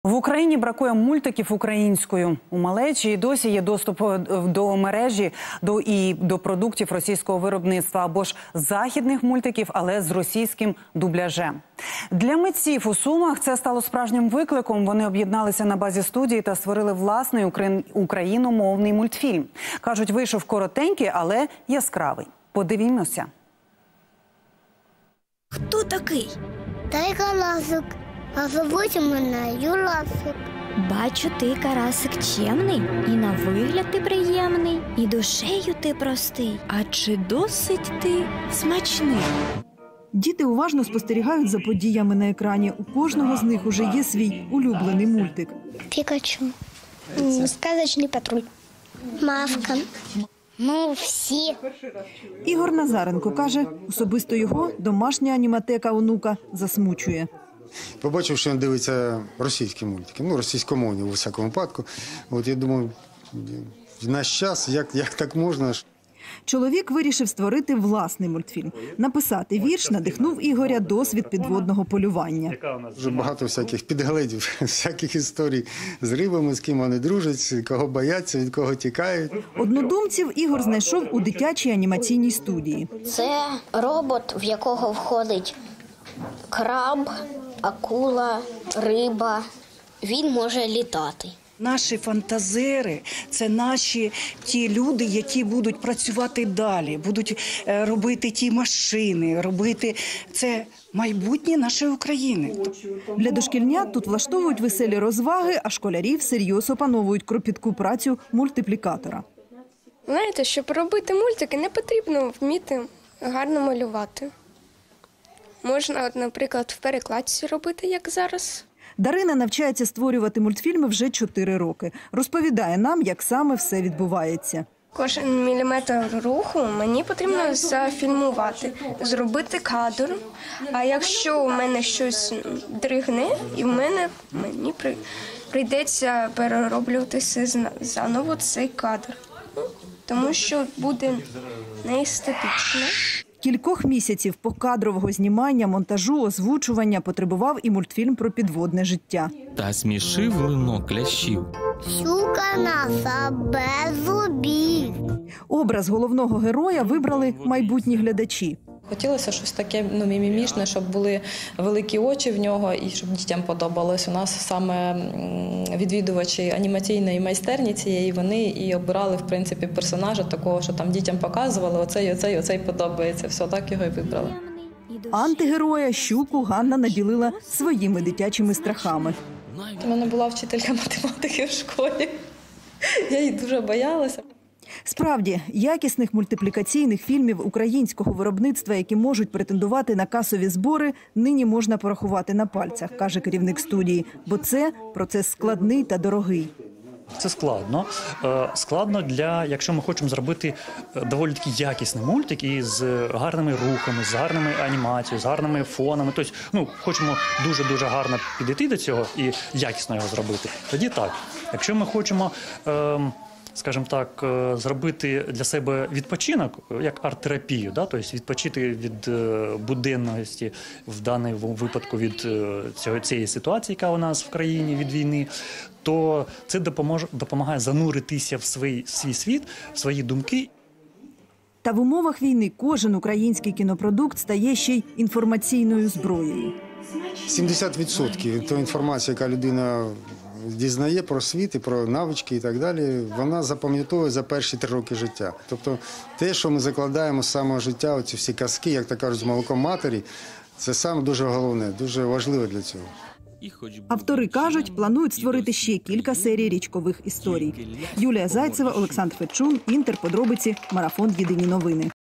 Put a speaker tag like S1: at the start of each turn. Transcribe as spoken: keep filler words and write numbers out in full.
S1: В Україні бракує мультиків українською. У малечі і досі є доступ до мережі до і до продуктів російського виробництва або ж західних мультиків, але з російським дубляжем. Для митців у Сумах це стало справжнім викликом. Вони об'єдналися на базі студії та створили власний україномовний мультфільм. Кажуть, вийшов коротенький, але яскравий. Подивімося.
S2: Хто такий?
S3: Та Карасик. А звуть мене Юрасик.
S2: Бачу, ти, Карасик, чемний, і на вигляд ти приємний, і душею ти простий. А чи досить ти смачний?
S4: Діти уважно спостерігають за подіями на екрані. У кожного з них уже є свій улюблений мультик.
S3: Пікачу. Сказочний патруль. Мавка. Ну, всі.
S4: Ігор Назаренко каже, особисто його домашня аніматека онука засмучує.
S5: Побачив, що він дивиться російські мультики, ну, російськомовні у всякому випадку. От я думаю, в наш час, як, як так можна?
S4: Чоловік вирішив створити власний мультфільм. Написати вірш надихнув Ігоря досвід підводного полювання.
S5: Дуже багато всяких підгледів, всяких історій з рибами, з ким вони дружать, кого бояться, від кого тікають.
S4: Однодумців Ігор знайшов у дитячій анімаційній студії.
S3: Це робот, в якого входить краб, акула, риба. Він може літати.
S6: Наші фантазери – це наші ті люди, які будуть працювати далі, будуть робити ті машини, робити це майбутнє нашої України.
S4: Для дошкільнят тут влаштовують веселі розваги, а школярі всерйоз опановують кропітку працю мультиплікатора.
S7: Знаєте, щоб робити мультики, не потрібно вміти гарно малювати. Можна, от, наприклад, в перекладці робити, як зараз.
S4: Дарина навчається створювати мультфільми вже чотири роки. Розповідає нам, як саме все відбувається.
S7: Кожен міліметр руху мені потрібно зафільмувати, зробити кадр. А якщо у мене щось дригне, і в мене мені прийдеться перероблювати заново цей кадр. Тому що буде неестетично.
S4: Кількох місяців покадрового знімання, монтажу, озвучування потребував і мультфільм про підводне життя.
S8: Та смішив линок лящів.
S3: Щука наша без зубів.
S4: Образ головного героя вибрали майбутні глядачі.
S9: Хотілося щось таке, ну, мімімішне, щоб були великі очі в нього і щоб дітям подобалось. У нас саме відвідувачі анімаційної майстерні цієї, вони і обирали, в принципі, персонажа такого, що там дітям показували, оцей, оцей, оцей подобається. Все, так його і вибрали.
S4: Антигероя щуку Ганна наділила своїми дитячими страхами.
S9: У мене була вчителька математики в школі. Я її дуже боялася.
S4: Справді, якісних мультиплікаційних фільмів українського виробництва, які можуть претендувати на касові збори, нині можна порахувати на пальцях, каже керівник студії, бо це процес складний та дорогий.
S10: Це складно. Складно для, якщо ми хочемо зробити доволі таки якісний мультик із гарними рухами, з гарними анімацією, з гарними фонами. Тобто, ну, хочемо дуже-дуже гарно підійти до цього і якісно його зробити. Тоді так. Якщо ми хочемо, скажімо так, зробити для себе відпочинок, як арт-терапію, да? Тобто відпочити від буденності, в даному випадку від цього, цієї ситуації, яка у нас в країні, від війни, то це допоможе, допомагає зануритися в свій, в свій світ, в свої думки.
S4: Та в умовах війни кожен український кінопродукт стає ще й інформаційною зброєю.
S5: сімдесят відсотків тої інформації, яка людина дізнає про світ і про навички і так далі, вона запам'ятовує за перші три роки життя. Тобто те, що ми закладаємо з самого життя, оці всі казки, як так кажуть, з молоком матері, це саме дуже головне, дуже важливо для цього.
S4: Автори кажуть, планують створити ще кілька серій річкових історій. Юлія Зайцева, Олександр Федчун, Інтер, подробиці, Марафон, Єдині новини.